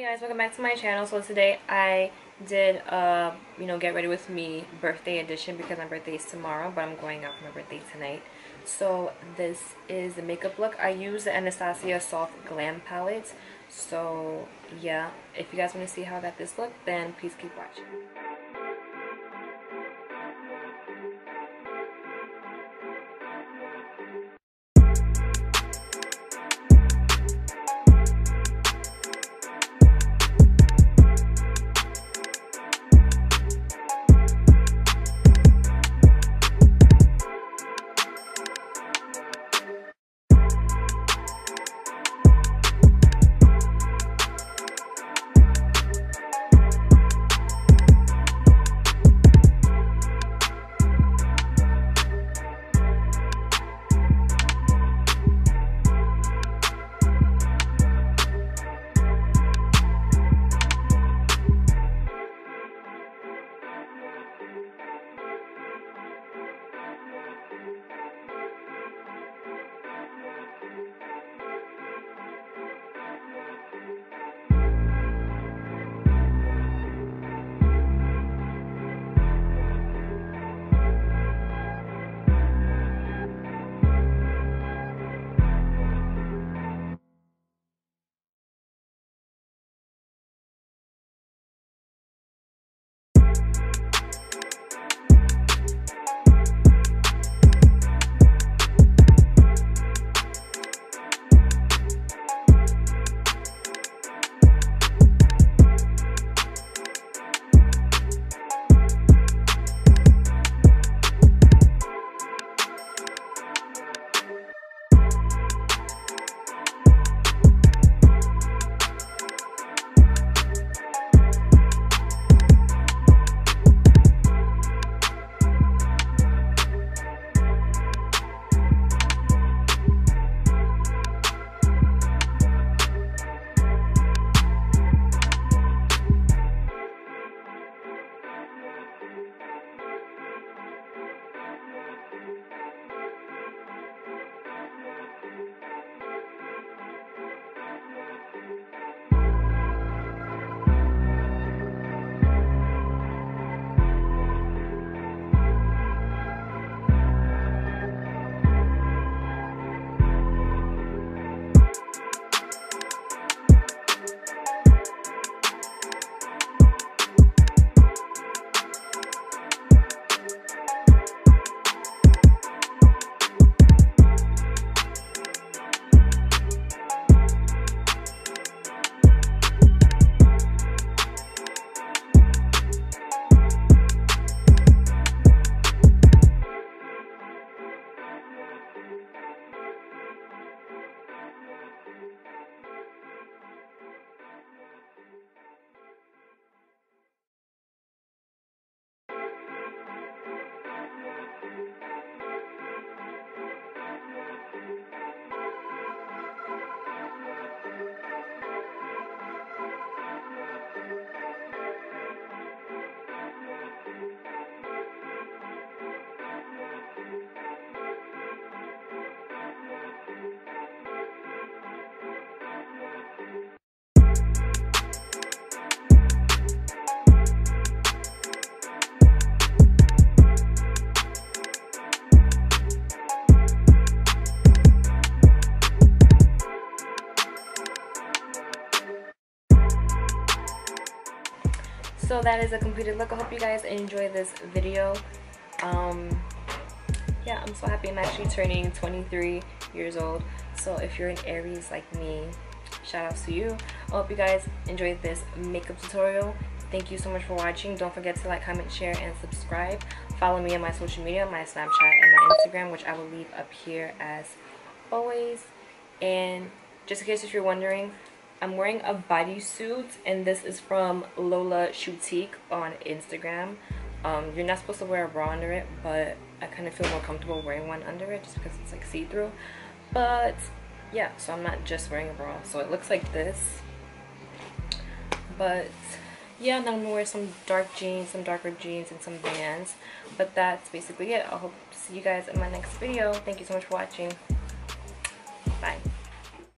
Hey guys, welcome back to my channel. So today I did get ready with me birthday edition because my birthday is tomorrow, but I'm going out for my birthday tonight. So this is the makeup look. I use the Anastasia Soft Glam palette. So yeah, if you guys want to see how I got this look, then please keep watching. So that is a completed look. I hope you guys enjoy this video. Yeah, I'm so happy. I'm actually turning 23 years old. So if you're an Aries like me, shout outs to you. I hope you guys enjoyed this makeup tutorial. Thank you so much for watching. Don't forget to like, comment, share, and subscribe. Follow me on my social media, my Snapchat and my Instagram, which I will leave up here as always. And just in case if you're wondering, I'm wearing a bodysuit, and this is from Lola Choutique on Instagram. You're not supposed to wear a bra under it, but I kind of feel more comfortable wearing one under it just because it's like see-through. But yeah, so I'm not just wearing a bra. So it looks like this. But yeah, now I'm gonna wear some dark jeans, some darker jeans, and some Vans. But that's basically it. I hope to see you guys in my next video. Thank you so much for watching. Bye.